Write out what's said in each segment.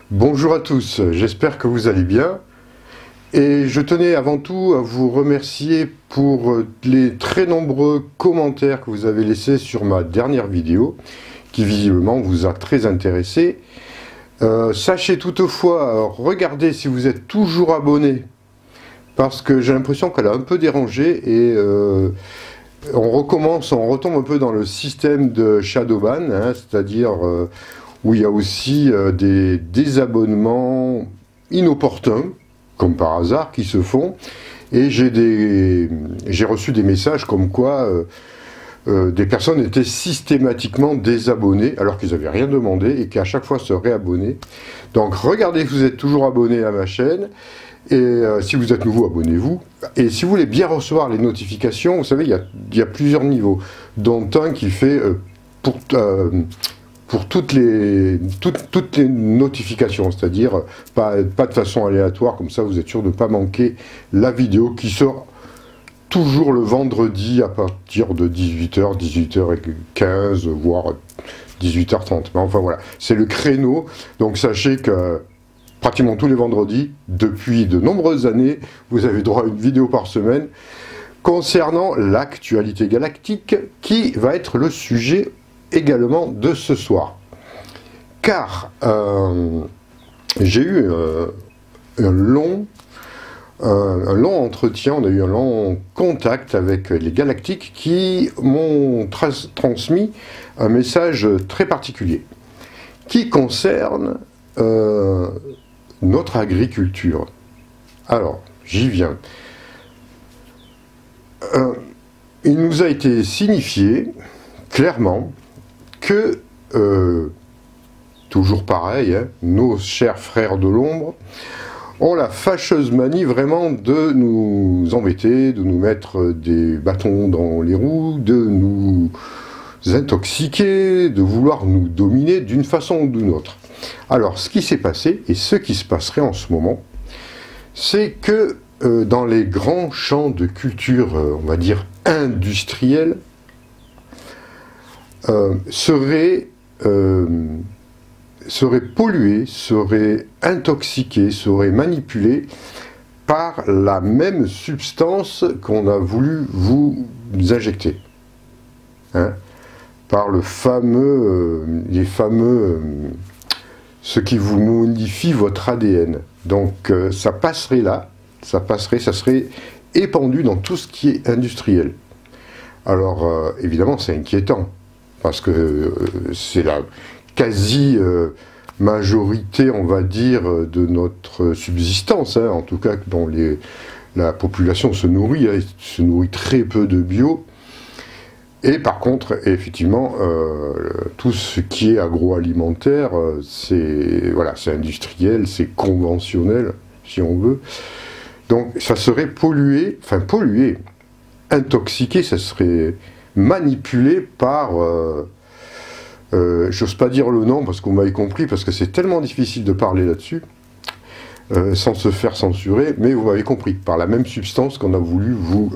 Bonjour à tous, j'espère que vous allez bien. Et je tenais avant tout à vous remercier pour les très nombreux commentaires que vous avez laissés sur ma dernière vidéo, qui visiblement vous a très intéressé. Sachez toutefois, regardez si vous êtes toujours abonné, parce que j'ai l'impression qu'elle a un peu dérangé et on recommence, on retombe un peu dans le système de Shadowban, hein, c'est-à-dire où il y a aussi des désabonnements inopportuns, comme par hasard, qui se font. Et j'ai reçu des messages comme quoi des personnes étaient systématiquement désabonnées, alors qu'ils n'avaient rien demandé, et qui à chaque fois se réabonnaient. Donc regardez que vous êtes toujours abonné à ma chaîne, et si vous êtes nouveau, abonnez-vous. Et si vous voulez bien recevoir les notifications, vous savez, il y a plusieurs niveaux, dont un qui fait pour toutes les notifications, c'est-à-dire pas de façon aléatoire, comme ça vous êtes sûr de ne pas manquer la vidéo qui sort toujours le vendredi à partir de 18h, 18h15, voire 18h30. Mais enfin voilà, c'est le créneau, donc sachez que pratiquement tous les vendredis, depuis de nombreuses années, vous avez droit à une vidéo par semaine concernant l'actualité galactique, qui va être le sujet également de ce soir. Car j'ai eu un long entretien, on a eu un long contact avec les galactiques qui m'ont transmis un message très particulier qui concerne notre agriculture. Alors, j'y viens. Il nous a été signifié clairement que, toujours pareil, hein, nos chers frères de l'ombre ont la fâcheuse manie vraiment de nous embêter, de nous mettre des bâtons dans les roues, de nous intoxiquer, de vouloir nous dominer d'une façon ou d'une autre. Alors, ce qui s'est passé, et ce qui se passerait en ce moment, c'est que dans les grands champs de culture, on va dire industriels, serait pollué, serait intoxiqué, serait manipulé par la même substance qu'on a voulu vous injecter. Hein, par ce qui vous modifie votre ADN. Donc ça passerait là, ça serait épandu dans tout ce qui est industriel. Alors évidemment c'est inquiétant, parce que c'est la quasi-majorité, on va dire, de notre subsistance, hein, en tout cas dont la population se nourrit, hein, se nourrit très peu de bio. Et par contre, effectivement, tout ce qui est agroalimentaire, c'est industriel, c'est conventionnel, si on veut. Donc ça serait pollué, intoxiqué, ça serait manipulé par, j'ose pas dire le nom parce qu'on m'avait compris, parce que c'est tellement difficile de parler là-dessus, sans se faire censurer, mais vous m'avez compris, par la même substance qu'on a voulu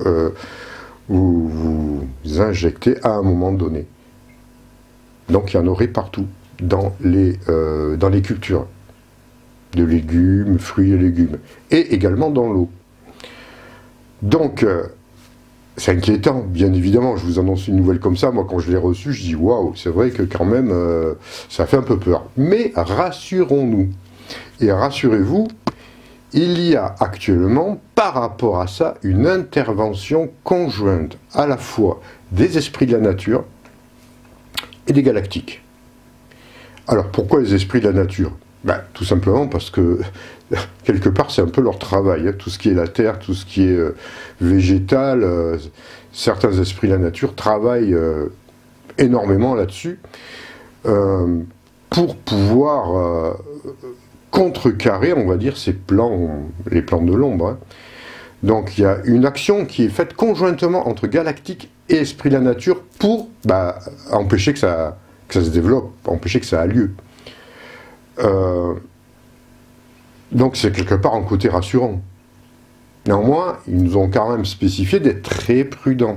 vous injecter à un moment donné. Donc il y en aurait partout, dans les cultures, de légumes, fruits et légumes, et également dans l'eau. Donc, c'est inquiétant, bien évidemment, je vous annonce une nouvelle comme ça, moi quand je l'ai reçue, je dis waouh, c'est vrai que quand même, ça fait un peu peur. Mais rassurons-nous, et rassurez-vous, il y a actuellement, par rapport à ça, une intervention conjointe, à la fois des esprits de la nature et des galactiques. Alors pourquoi les esprits de la nature? Ben, tout simplement parce que, quelque part, c'est un peu leur travail, hein. Tout ce qui est la terre, tout ce qui est végétal, certains esprits de la nature travaillent énormément là-dessus pour pouvoir contrecarrer, on va dire, les plans de l'ombre. Hein. Donc il y a une action qui est faite conjointement entre galactique et esprit de la nature pour empêcher que ça se développe, empêcher que ça ait lieu. Donc c'est quelque part un côté rassurant. Néanmoins, ils nous ont quand même spécifié d'être très prudents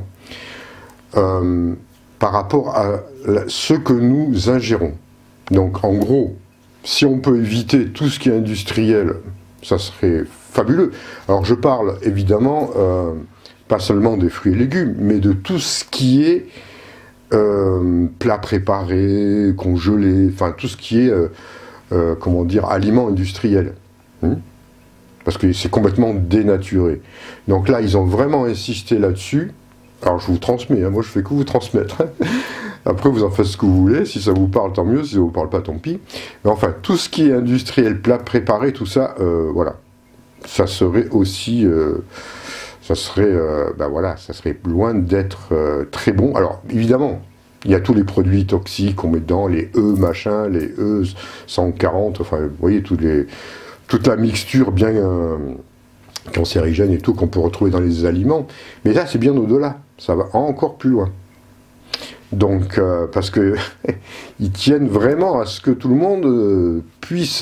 par rapport à ce que nous ingérons. Donc en gros, si on peut éviter tout ce qui est industriel, ça serait fabuleux. Alors je parle évidemment pas seulement des fruits et légumes, mais de tout ce qui est plat préparé, congelé, enfin tout ce qui est, comment dire, aliments industriels. Parce que c'est complètement dénaturé. Donc là, ils ont vraiment insisté là-dessus. Alors je vous transmets, hein, moi je fais que vous transmettre. Après vous en faites ce que vous voulez, si ça vous parle tant mieux, si ça vous parle pas tant pis. Mais enfin, tout ce qui est industriel, plat préparé, tout ça, voilà. Ça serait aussi... ça serait, ben voilà, ça serait loin d'être très bon. Alors évidemment, il y a tous les produits toxiques qu'on met dedans, les machin, les E140, enfin vous voyez toute la mixture bien cancérigène et tout qu'on peut retrouver dans les aliments. Mais là c'est bien au-delà, ça va encore plus loin. Donc parce que ils tiennent vraiment à ce que tout le monde puisse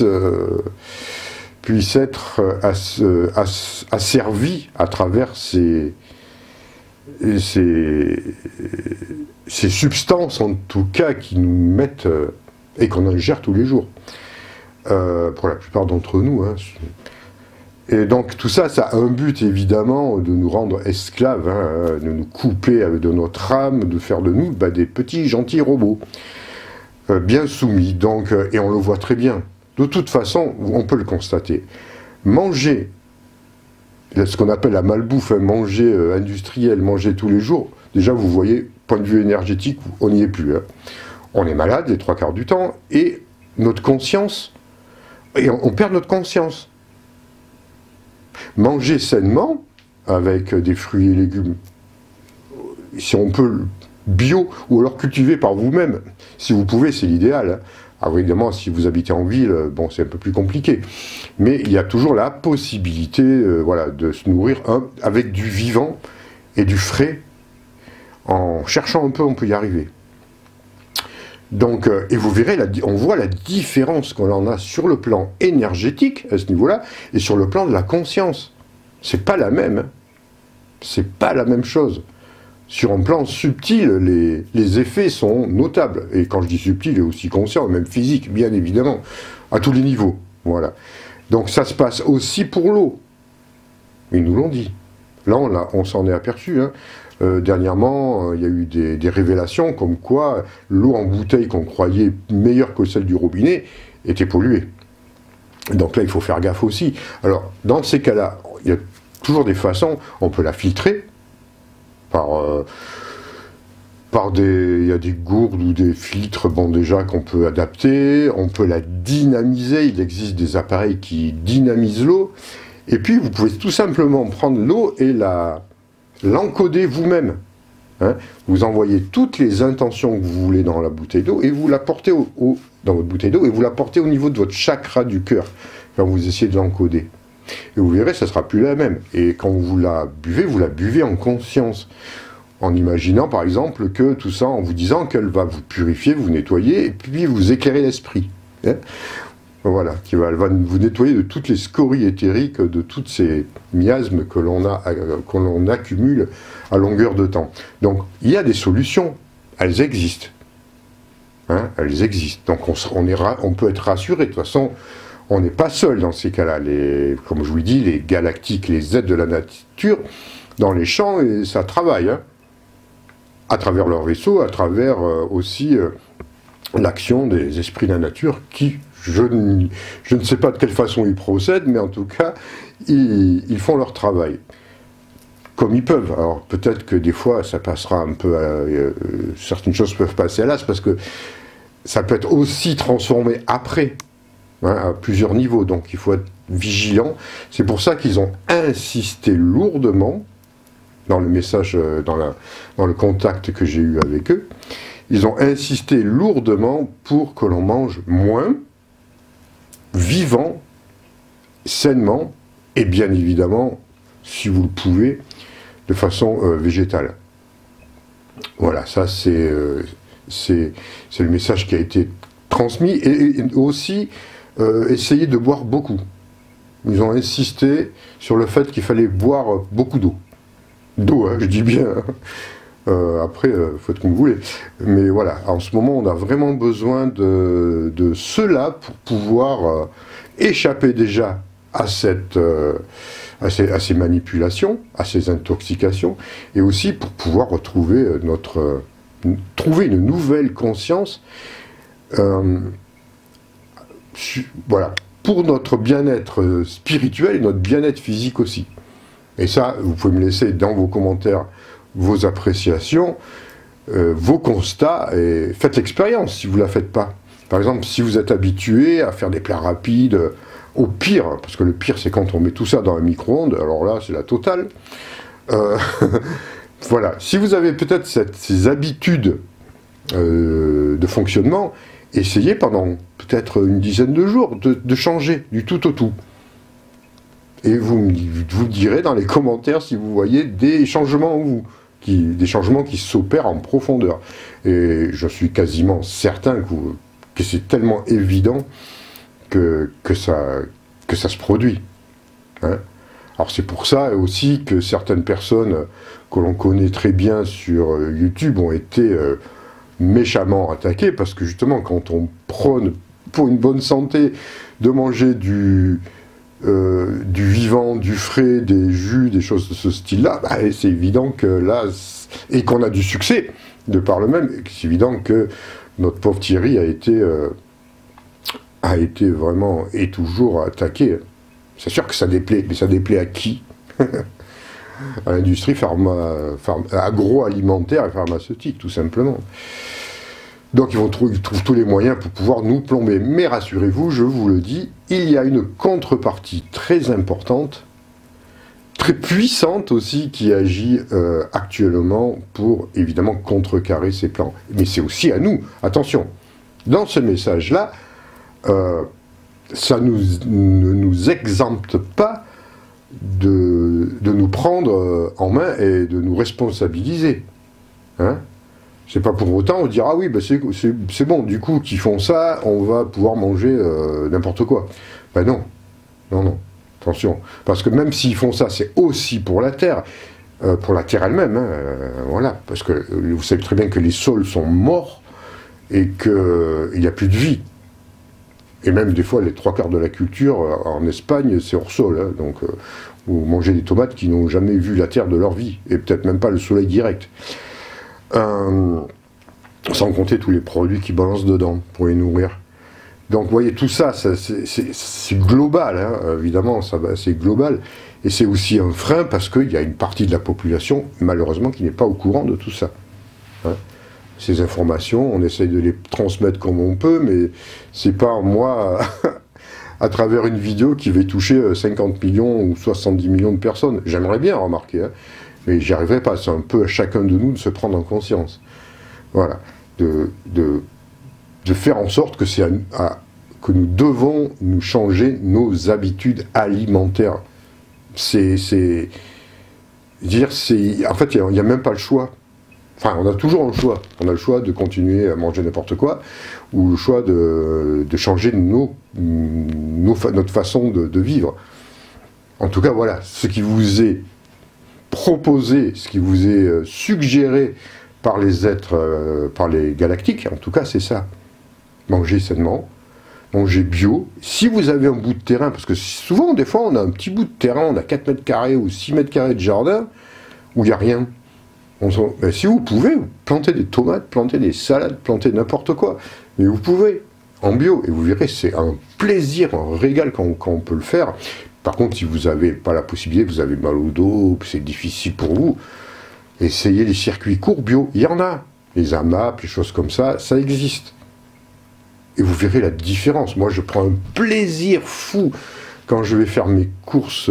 être asservi à travers ces substances, en tout cas, qui nous mettent et qu'on ingère tous les jours. Pour la plupart d'entre nous. Hein. Et donc tout ça, ça a un but évidemment de nous rendre esclaves, hein, de nous couper de notre âme, de faire de nous des petits gentils robots, bien soumis. Donc, et on le voit très bien. De toute façon, on peut le constater. Manger, ce qu'on appelle la malbouffe, hein, manger industriel, manger tous les jours, déjà vous voyez, point de vue énergétique, on n'y est plus. Hein. On est malade les 3/4 du temps, et notre conscience, et on perd notre conscience. Manger sainement, avec des fruits et légumes, si on peut, bio, ou alors cultiver par vous-même, si vous pouvez, c'est l'idéal. Hein. Alors évidemment, si vous habitez en ville, bon, c'est un peu plus compliqué. Mais il y a toujours la possibilité voilà, de se nourrir avec du vivant et du frais. En cherchant un peu, on peut y arriver. Donc, et vous verrez, on voit la différence qu'on en a sur le plan énergétique, à ce niveau-là, et sur le plan de la conscience. C'est pas la même. Hein. C'est pas la même chose. Sur un plan subtil, les effets sont notables. Et quand je dis subtil, et aussi conscient, même physique, bien évidemment, à tous les niveaux. Voilà. Donc ça se passe aussi pour l'eau. Ils nous l'ont dit. Là, on s'en est aperçu. Hein. Dernièrement, il y a eu des révélations comme quoi l'eau en bouteille qu'on croyait meilleure que celle du robinet était polluée. Donc là, il faut faire gaffe aussi. Alors, dans ces cas-là, il y a toujours des façons, on peut la filtrer il y a des gourdes ou des filtres, bon déjà qu'on peut adapter, on peut la dynamiser, il existe des appareils qui dynamisent l'eau, et puis vous pouvez tout simplement prendre l'eau et l'encoder vous-même. Hein. Vous envoyez toutes les intentions que vous voulez dans la bouteille d'eau et vous la portez dans votre bouteille d'eau et vous la portez au niveau de votre chakra du cœur quand vous essayez de l'encoder. Et vous verrez, ça ne sera plus la même. Et quand vous la buvez en conscience. En imaginant par exemple que tout ça, en vous disant qu'elle va vous purifier, vous nettoyer et puis vous éclairer l'esprit. Hein. Voilà, elle va vous nettoyer de toutes les scories éthériques, de tous ces miasmes que l'on accumule à longueur de temps. Donc, il y a des solutions, elles existent. Hein, elles existent. Donc, on peut être rassuré. De toute façon, on n'est pas seul dans ces cas-là. Comme je vous dis, les galactiques, les êtres de la nature, dans les champs, et ça travaille. Hein, à travers leur vaisseau, à travers aussi l'action des esprits de la nature qui... Je ne sais pas de quelle façon ils procèdent, mais en tout cas, ils font leur travail. Comme ils peuvent. Alors peut-être que des fois, ça passera un peu certaines choses peuvent passer à l'as, parce que ça peut être aussi transformé après, hein, à plusieurs niveaux. Donc il faut être vigilant. C'est pour ça qu'ils ont insisté lourdement, dans le message, dans le contact que j'ai eu avec eux, ils ont insisté lourdement pour que l'on mange moins, vivant, sainement, et bien évidemment, si vous le pouvez, de façon végétale. Voilà, ça c'est le message qui a été transmis, et aussi essayer de boire beaucoup. Ils ont insisté sur le fait qu'il fallait boire beaucoup d'eau. D'eau, hein, je dis bien. Hein. Après, faites comme vous voulez. Mais voilà, en ce moment, on a vraiment besoin de cela pour pouvoir échapper déjà à ces manipulations, à ces intoxications, et aussi pour pouvoir retrouver trouver une nouvelle conscience, voilà, pour notre bien-être spirituel et notre bien-être physique aussi. Et ça, vous pouvez me laisser dans vos commentaires vos appréciations, vos constats, et faites l'expérience si vous ne la faites pas. Par exemple, si vous êtes habitué à faire des plats rapides, au pire, parce que le pire c'est quand on met tout ça dans un micro-ondes, alors là c'est la totale. Voilà, si vous avez peut-être ces habitudes de fonctionnement, essayez pendant peut-être une dizaine de jours de changer du tout au tout. Et vous direz dans les commentaires si vous voyez des changements en vous, des changements qui s'opèrent en profondeur. Et je suis quasiment certain que c'est tellement évident que ça se produit. Hein. Alors c'est pour ça aussi que certaines personnes que l'on connaît très bien sur YouTube ont été méchamment attaquées, parce que justement quand on prône pour une bonne santé de manger du vivant, du frais, des jus, des choses de ce style-là, bah, c'est évident que là, et qu'on a du succès de par le même, c'est évident que notre pauvre Thierry a été vraiment et toujours attaqué. C'est sûr que ça déplaît, mais ça déplaît à qui? À l'industrie agroalimentaire et pharmaceutique, tout simplement. Donc ils trouvent tous les moyens pour pouvoir nous plomber. Mais rassurez-vous, je vous le dis, il y a une contrepartie très importante, très puissante aussi, qui agit actuellement pour évidemment contrecarrer ces plans. Mais c'est aussi à nous, attention, dans ce message-là, ça ne nous exempte pas de nous prendre en main et de nous responsabiliser. Hein? C'est pas pour autant on dire ah oui, bah c'est bon, du coup qu'ils font ça, on va pouvoir manger n'importe quoi. Ben non, non, attention. Parce que même s'ils font ça, c'est aussi pour la terre elle-même, hein, voilà. Parce que vous savez très bien que les sols sont morts et qu'il n'y a plus de vie. Et même des fois, les 3/4 de la culture en Espagne, c'est hors sol. Hein, donc, vous mangez des tomates qui n'ont jamais vu la terre de leur vie, et peut-être même pas le soleil direct. Sans compter tous les produits qui balancent dedans pour les nourrir. Donc, vous voyez, tout ça, c'est global, hein, évidemment, c'est global. Et c'est aussi un frein parce qu'il y a une partie de la population, malheureusement, qui n'est pas au courant de tout ça. Hein. Ces informations, on essaye de les transmettre comme on peut, mais c'est pas moi, à travers une vidéo, qui va toucher 50 millions ou 70 millions de personnes. J'aimerais bien remarquer, hein, mais j'y arriverai pas. C'est un peu à chacun de nous de se prendre en conscience. Voilà. De faire en sorte que que nous devons nous changer nos habitudes alimentaires. En fait, il n'y a même pas le choix. Enfin, on a toujours un choix. On a le choix de continuer à manger n'importe quoi, ou le choix de changer notre façon de vivre. En tout cas, voilà, ce qui vous est proposé, ce qui vous est suggéré par les êtres, par les galactiques, en tout cas, c'est ça. Manger sainement, manger bio. Si vous avez un bout de terrain, parce que souvent, des fois, on a un petit bout de terrain, on a 4 mètres carrés ou 6 mètres carrés de jardin, où il n'y a rien. Ben, si vous pouvez, planter des tomates, planter des salades, planter n'importe quoi. Mais vous pouvez, en bio, et vous verrez, c'est un plaisir, un régal quand on peut le faire. Par contre, si vous n'avez pas la possibilité, vous avez mal au dos, c'est difficile pour vous, essayez les circuits courts bio. Il y en a. Les AMAP, les choses comme ça, ça existe. Et vous verrez la différence. Moi, je prends un plaisir fou quand je vais faire mes courses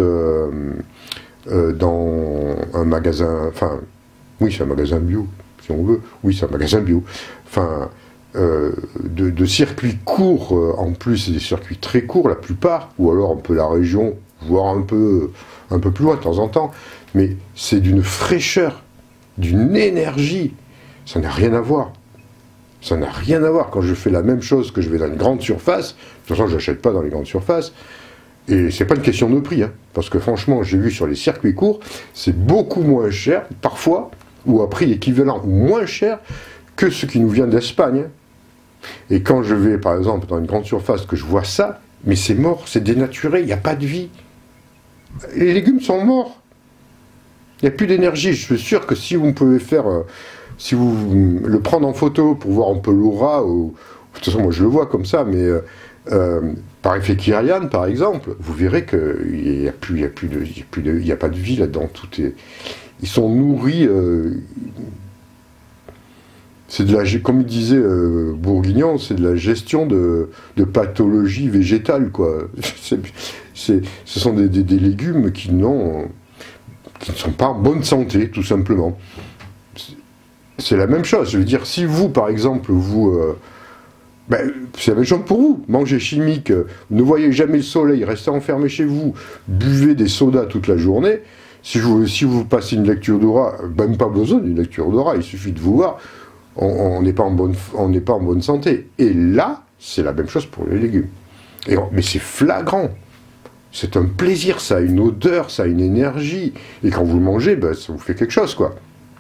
dans un magasin, enfin, oui, c'est un magasin bio, si on veut. Oui, c'est un magasin bio. Enfin, de circuits courts, en plus, c'est des circuits très courts, la plupart, ou alors un peu la région, voire un peu plus loin de temps en temps. Mais c'est d'une fraîcheur, d'une énergie. Ça n'a rien à voir. Ça n'a rien à voir. Quand je fais la même chose que je vais dans une grande surface, de toute façon, je n'achète pas dans les grandes surfaces, et c'est pas une question de prix, hein, parce que franchement, j'ai vu sur les circuits courts, c'est beaucoup moins cher, parfois, ou à prix équivalent ou moins cher que ce qui nous vient d'Espagne. Et quand je vais, par exemple, dans une grande surface, que je vois ça, mais c'est mort, c'est dénaturé, il n'y a pas de vie. Les légumes sont morts. Il n'y a plus d'énergie. Je suis sûr que si vous pouvez faire, si vous le prendre en photo pour voir un peu l'aura, ou de toute façon moi je le vois comme ça, mais par effet Kirlian par exemple, vous verrez qu'il n'y a pas de vie là-dedans. Ils sont nourris. C'est de la, comme il disait Bourguignon, c'est de la gestion de pathologies végétales, quoi. Ce sont des légumes qui ne sont pas en bonne santé, tout simplement. C'est la même chose. Je veux dire, si vous, par exemple, c'est la même chose pour vous. Mangez chimique, ne voyez jamais le soleil, restez enfermé chez vous, buvez des sodas toute la journée. Si vous passez une lecture d'aura, même pas besoin d'une lecture d'aura, il suffit de vous voir. On n'est pas en bonne santé. Et là, c'est la même chose pour les légumes. Mais c'est flagrant. C'est un plaisir, ça a une odeur, ça a une énergie. Et quand vous le mangez, ça vous fait quelque chose, quoi.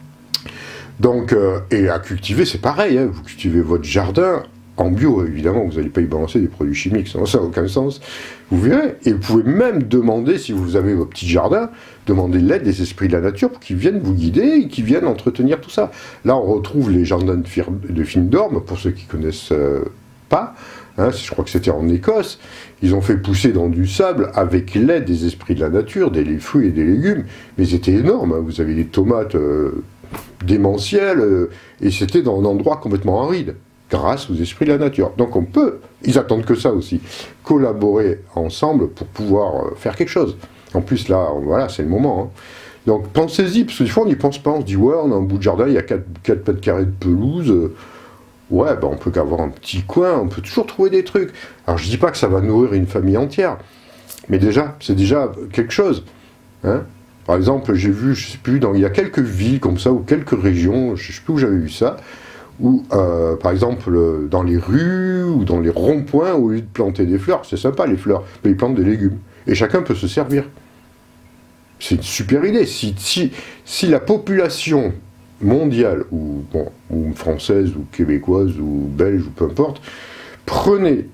Donc, et à cultiver, c'est pareil. Hein. Vous cultivez votre jardin en bio, évidemment. Vous n'allez pas y balancer des produits chimiques, ça n'a aucun sens. Vous verrez. Et vous pouvez même demander, si vous avez vos petits jardins, demander l'aide des esprits de la nature pour qu'ils viennent vous guider et qu'ils viennent entretenir tout ça. Là, on retrouve les jardins de Findorm, pour ceux qui ne connaissent pas. Hein, je crois que c'était en Écosse. Ils ont fait pousser dans du sable avec l'aide des esprits de la nature, des fruits et des légumes. Mais c'était énorme. Hein. Vous avez des tomates démentielles et c'était dans un endroit complètement aride, grâce aux esprits de la nature. Donc on peut, ils attendent que ça aussi, collaborer ensemble pour pouvoir faire quelque chose. En plus là, voilà, c'est le moment. Hein. Donc pensez-y, parce que des fois on n'y pense pas, on se dit ouais, on a un bout de jardin, il y a 4 mètres carrés de pelouse, ouais, on peut qu'avoir un petit coin, on peut toujours trouver des trucs. Alors je dis pas que ça va nourrir une famille entière, mais déjà, c'est déjà quelque chose. Hein. Par exemple, j'ai vu, je sais plus, il y a quelques villes comme ça, ou quelques régions, je sais plus où j'avais vu ça, où, par exemple, dans les rues, ou dans les ronds-points, au lieu de planter des fleurs, c'est sympa les fleurs, mais ils plantent des légumes. Et chacun peut se servir. C'est une super idée. Si la population mondiale, ou française, ou québécoise, ou belge, ou peu importe, prenait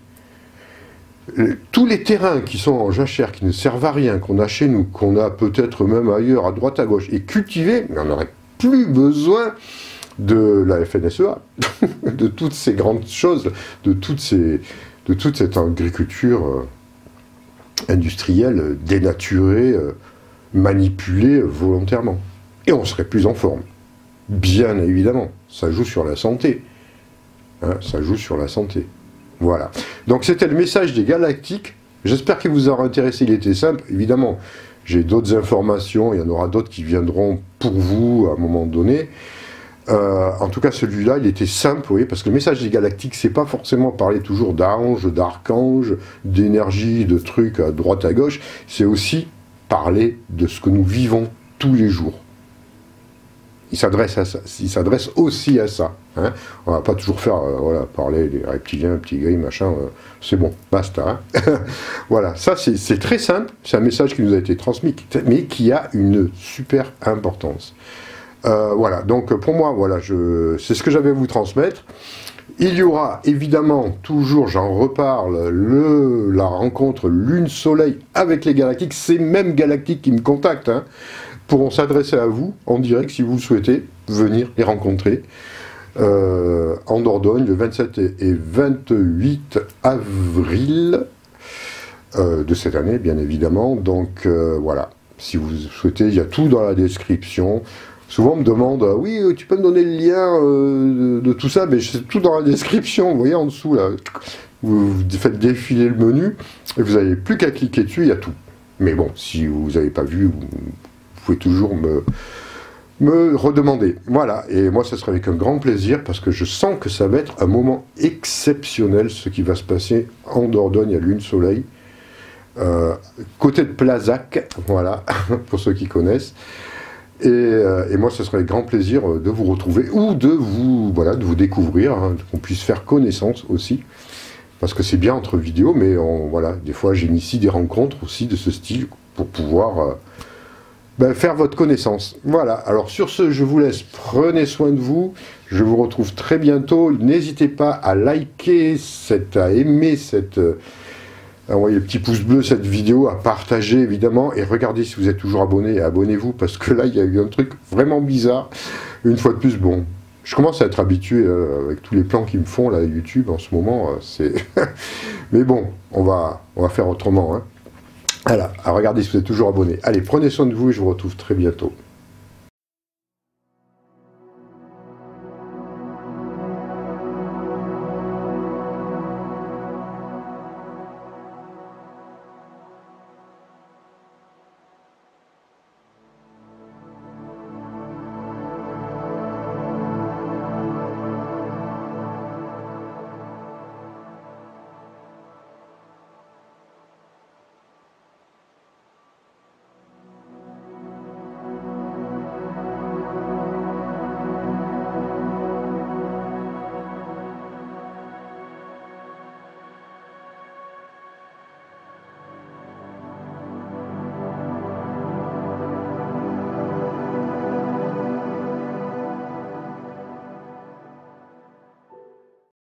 tous les terrains qui sont en jachère, qui ne servent à rien, qu'on a chez nous, qu'on a peut-être même ailleurs, à droite, à gauche, et cultivés, mais on n'aurait plus besoin de la FNSEA, de toutes ces grandes choses, de toute cette agriculture industrielle dénaturée, manipulée volontairement. Et on serait plus en forme. Bien évidemment, ça joue sur la santé. Hein, ça joue sur la santé. Voilà. Donc c'était le message des Galactiques. J'espère qu'il vous aura intéressé. Il était simple. Évidemment, j'ai d'autres informations. Il y en aura d'autres qui viendront pour vous à un moment donné. En tout cas, celui-là, il était simple, vous voyez, parce que le message des Galactiques, c'est pas forcément parler toujours d'anges, d'archanges, d'énergie, de trucs à droite à gauche. C'est aussi parler de ce que nous vivons tous les jours. Il s'adresse aussi à ça. Hein. On va pas toujours faire, parler des reptiliens, petits gris, machin, c'est bon, basta. Hein. Voilà, ça c'est très simple, c'est un message qui nous a été transmis, mais qui a une super importance. Voilà, donc pour moi, voilà, c'est ce que j'avais à vous transmettre. Il y aura évidemment toujours, j'en reparle, la rencontre Lune-Soleil avec les Galactiques, ces mêmes Galactiques qui me contactent, hein, pourront s'adresser à vous en direct si vous souhaitez venir les rencontrer en Dordogne le 27 et 28 avril de cette année, bien évidemment. Donc voilà, si vous souhaitez, il y a tout dans la description. Souvent on me demande, oui, tu peux me donner le lien de tout ça, mais c'est tout dans la description, vous voyez en dessous là. Vous faites défiler le menu, et vous n'avez plus qu'à cliquer dessus, il y a tout. Mais bon, si vous n'avez pas vu, vous pouvez toujours me redemander. Voilà, et moi, ce sera avec un grand plaisir, parce que je sens que ça va être un moment exceptionnel, ce qui va se passer en Dordogne à Lune-Soleil, côté de Plazac, voilà, pour ceux qui connaissent. Et moi, ce serait avec grand plaisir de vous retrouver, ou de vous découvrir, hein, qu'on puisse faire connaissance aussi, parce que c'est bien entre vidéos, mais voilà, des fois j'initie des rencontres aussi de ce style, pour pouvoir faire votre connaissance. Voilà, alors sur ce, je vous laisse, prenez soin de vous, je vous retrouve très bientôt, n'hésitez pas à liker, à aimer à envoyer le petit pouce bleu cette vidéo, à partager évidemment, et regardez si vous êtes toujours abonné, abonnez-vous, parce que là, il y a eu un truc vraiment bizarre, une fois de plus, bon, je commence à être habitué avec tous les plans qu'ils me font, là, YouTube, en ce moment, c'est... Mais bon, on va faire autrement, hein. Voilà, à regarder si vous êtes toujours abonné. Allez, prenez soin de vous et je vous retrouve très bientôt.